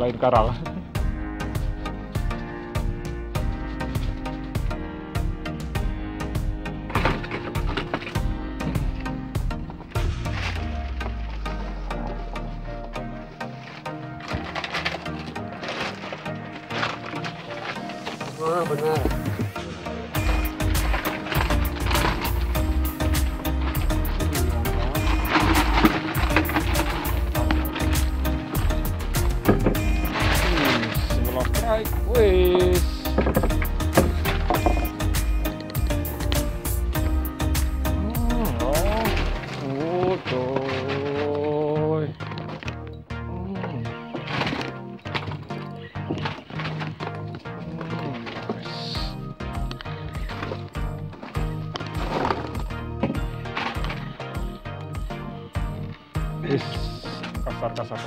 selain karang. Oh, benar. Sebelah strike, wis. Oh, coy. Kasar. Kasar.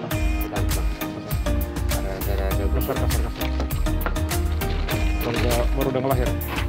Baru udah ngelahir.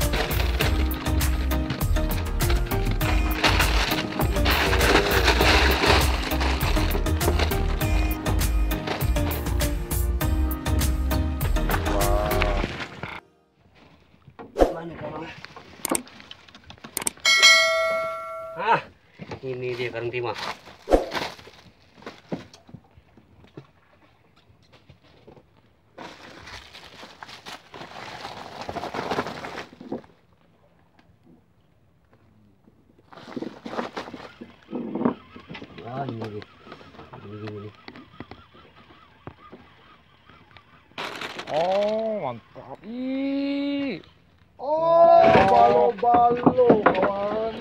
Ini dia karang timah. Ini. Oh, mantap. Ih. Oh, balo-balo kawan.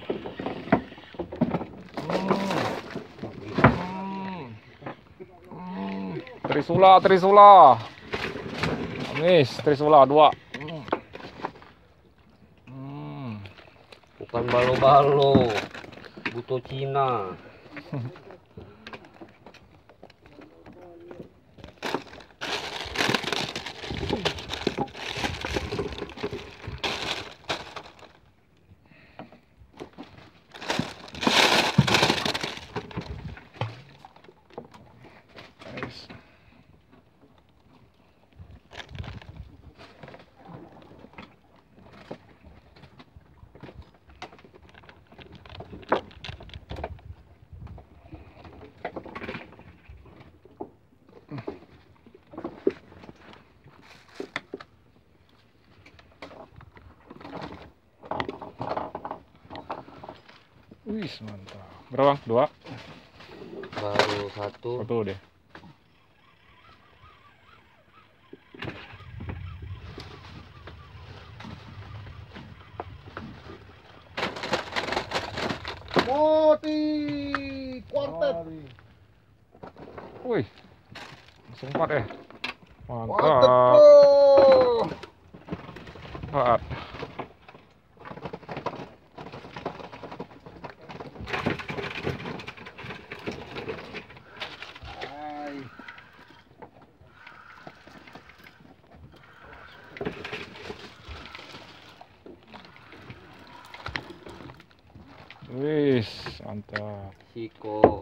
Trisula. Amis, trisula 2. Bukan balo-balo, buto Cina. Wih, mantap. Berapa? 2? Baru 1. 1 deh. Moti kuartet. Wih, langsung 4 ya. Kuartet Mantap. bro. 4. Wis, mantap. Siko.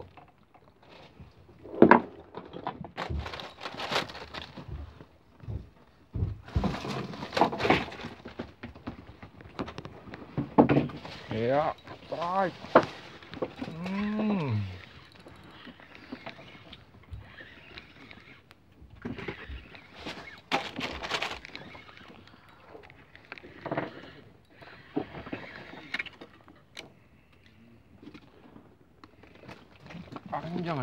Ya, strike. Jangan.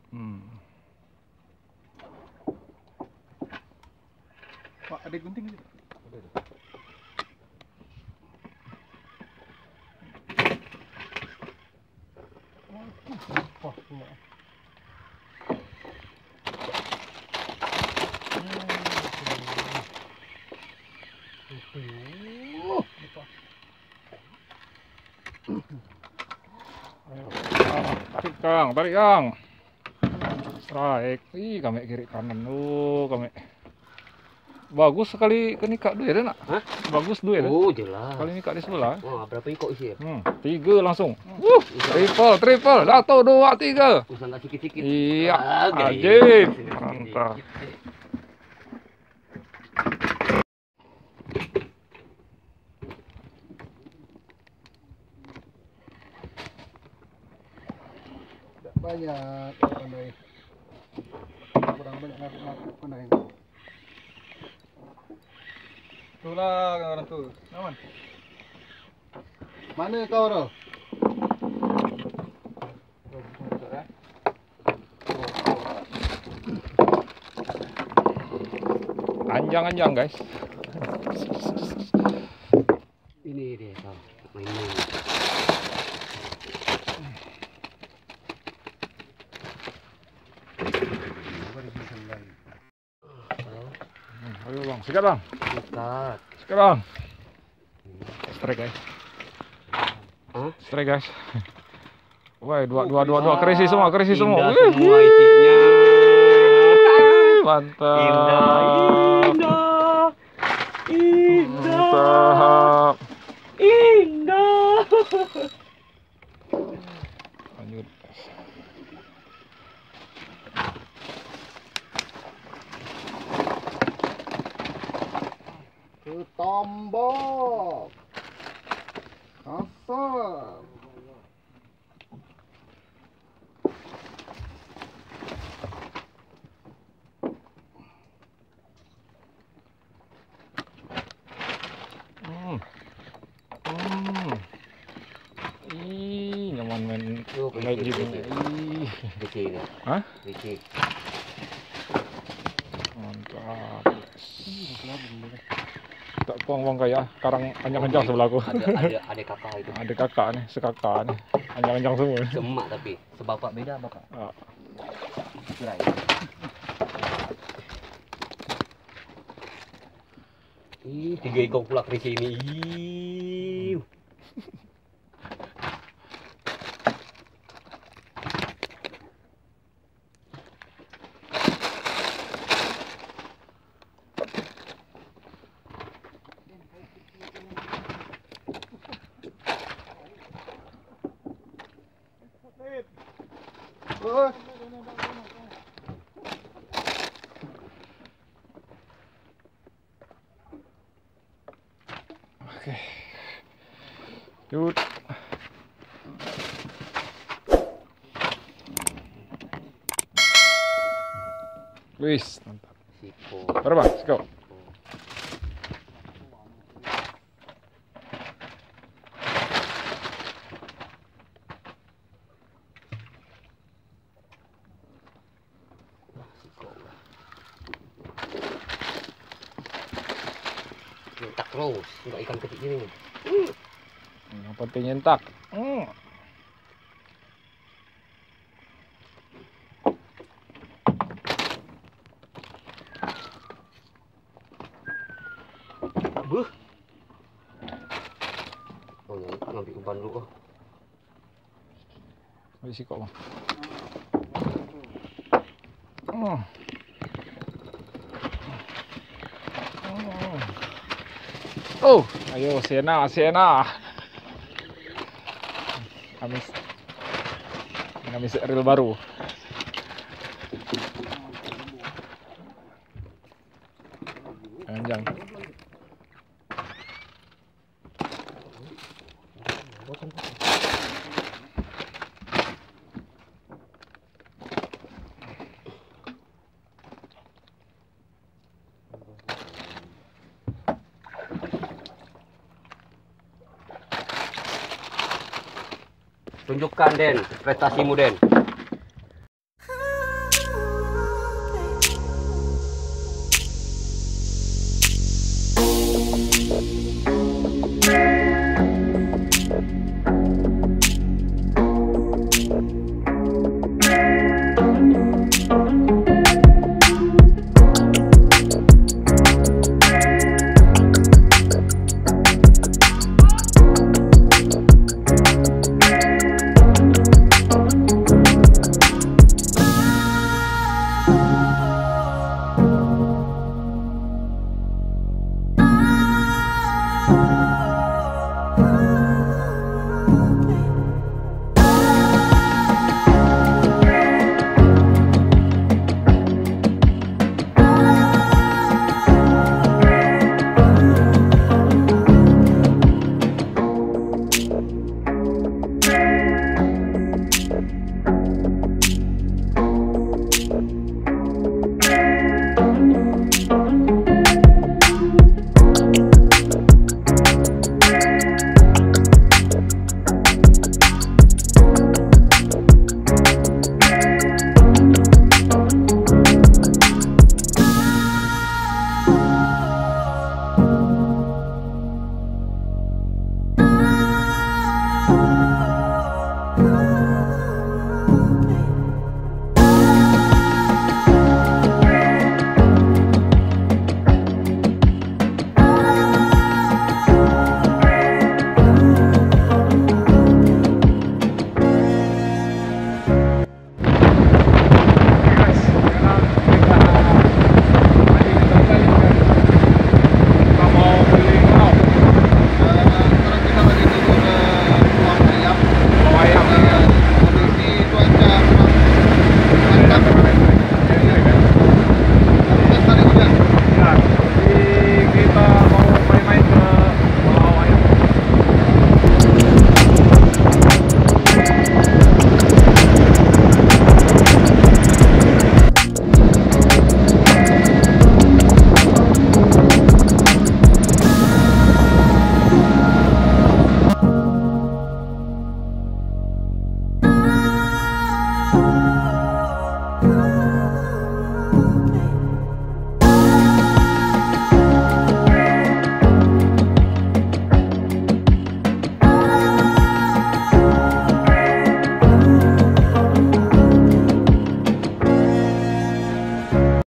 Pak, ada gunting gitu? Wah, enggak. Tarik Kang, tarik Kang. Strike. Ih, kami kiri kanan. Kami. Bagus sekali ke nikah dua ya, nak? Hah? Bagus dua ya. Oh, jelas. Kali nikah di sebelah. Wah, berapa ikut isi ya? 3 langsung. Triple. 1, 2, 3. Usah nggak sikit-sikit. Iya, gaya. ajib. Mantap. Tidak banyak pandai. Kurang banyak ngaku-ngaku pandai. Itulah orang tu. Aman. Mana kau, Ro? Anjang-anjang, guys. Ini dia, Kang. Mainan. Ayo bang, sikat bang. Singkat. Sikat bang. Strike guys. Hah? Strike guys. Wah, dua kerisi semua, Indah semua. semua isinya. Mantap. Indah. Mantap. Indah. Lanjut. Ke tombol. Asal. Ih, nyaman main Tuh, lagi kecil, ini. kecil. Ih. Kecil ni. Hah? Kecil. Mantap. Tak buang-buang kayak karang panjang-panjang sebelahku. Ada kakak itu. Ada kakak nih, sekakak nih. Panjang-panjang semua. Semak tapi sebapak beda bapak. Ah. Cerai. Ih, 3 ekor pula kerikil ini. Ih. Oh, Oke. Yuk. Wis, mantap. Siko. Berapa? Siko. Nyentak terus, enggak ikan kecil ini. Yang penting nyentak. Buh. Oh, ngambil umpan dulu. Ambil siko bang. Oh, ayo Siena. Kami reel baru. Panjang. Tunjukkan Den, prestasimu Den.